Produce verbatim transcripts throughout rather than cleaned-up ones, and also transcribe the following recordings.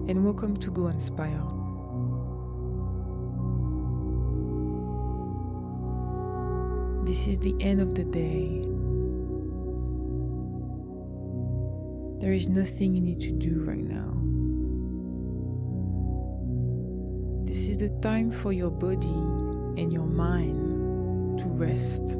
and welcome to Go Inspire. This is the end of the day. There is nothing you need to do right now. This is the time for your body and your mind to rest.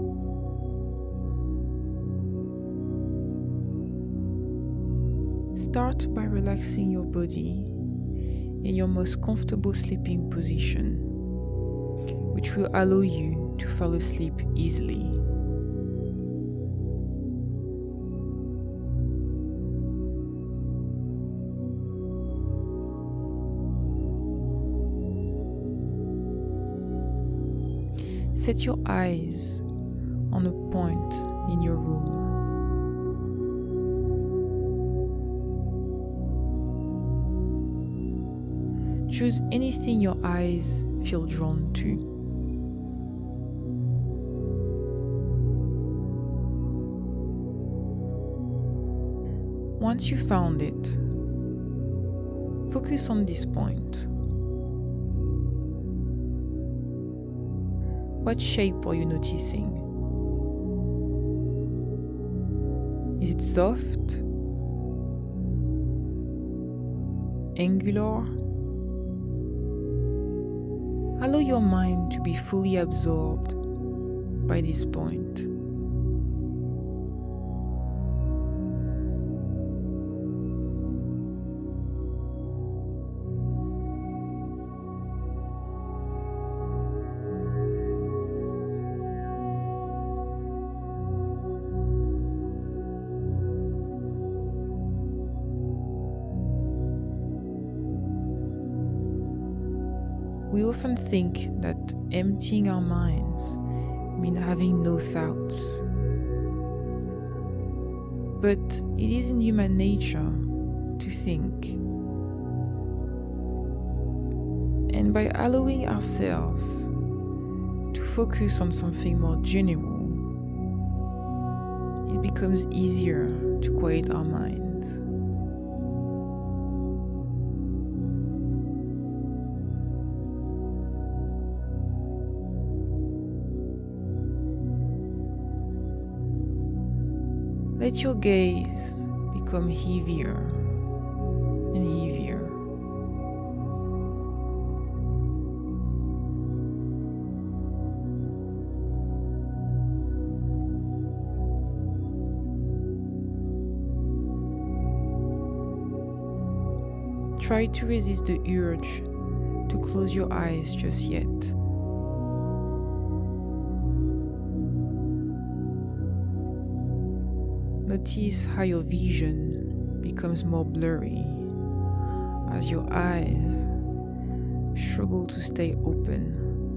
Start by relaxing your body in your most comfortable sleeping position, which will allow you to fall asleep easily. Set your eyes on a point in your room. Choose anything your eyes feel drawn to. Once you found it, focus on this point. What shape are you noticing? Is it soft? Angular? Allow your mind to be fully absorbed by this point. We often think that emptying our minds means having no thoughts. But it is in human nature to think. And by allowing ourselves to focus on something more general, it becomes easier to quiet our minds. Let your gaze become heavier and heavier. Try to resist the urge to close your eyes just yet. Notice how your vision becomes more blurry as your eyes struggle to stay open.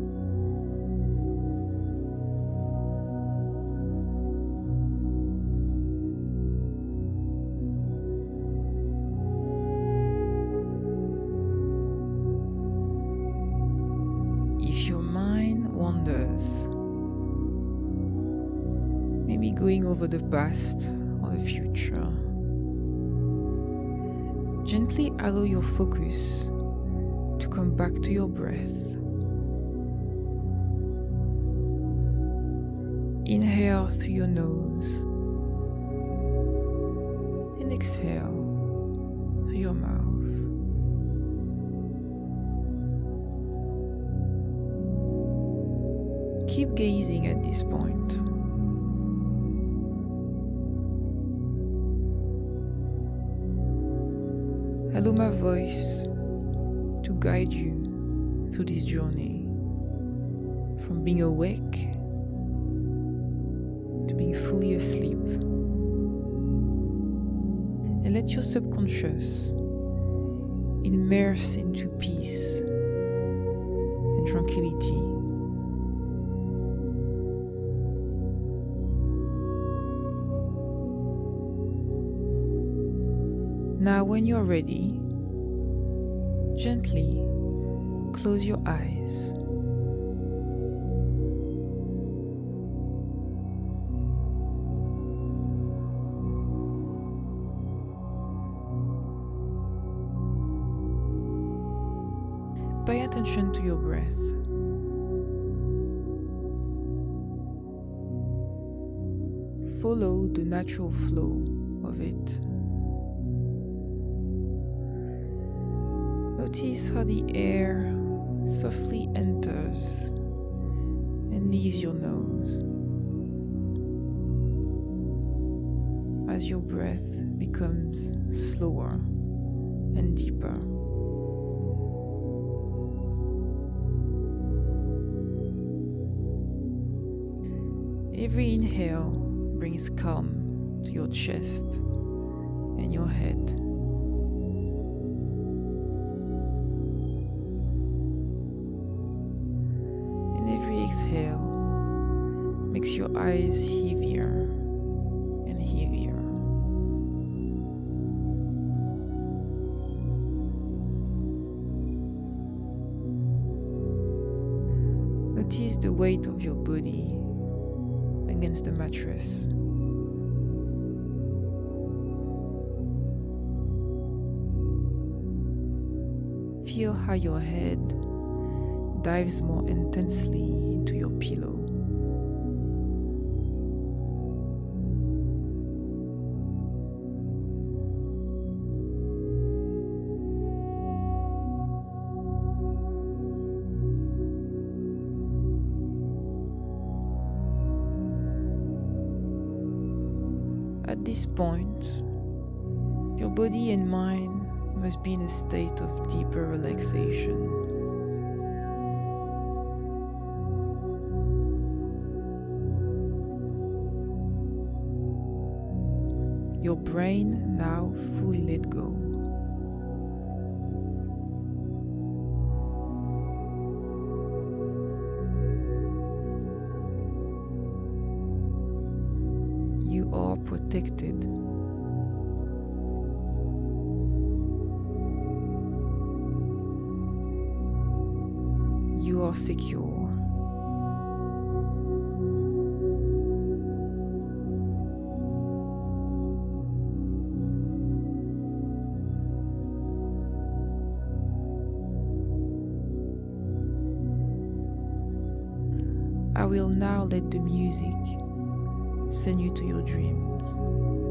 If your mind wanders, maybe going over the past or the future, gently allow your focus to come back to your breath. Inhale through your nose and exhale through your mouth. Keep gazing at this point. Allow my voice to guide you through this journey, from being awake to being fully asleep. And let your subconscious immerse into peace and tranquility. Now, when you're ready, gently close your eyes. Pay attention to your breath. Follow the natural flow of it. Notice how the air softly enters and leaves your nose as your breath becomes slower and deeper. Every inhale brings calm to your chest and your head. And every exhale makes your eyes heavier and heavier. Notice the weight of your body against the mattress. Feel how your head dives more intensely into your pillow. At this point, your body and mind must be in a state of deeper relaxation. Your brain now fully let go. You are protected. You are secure. I will now let the music send you to your dreams.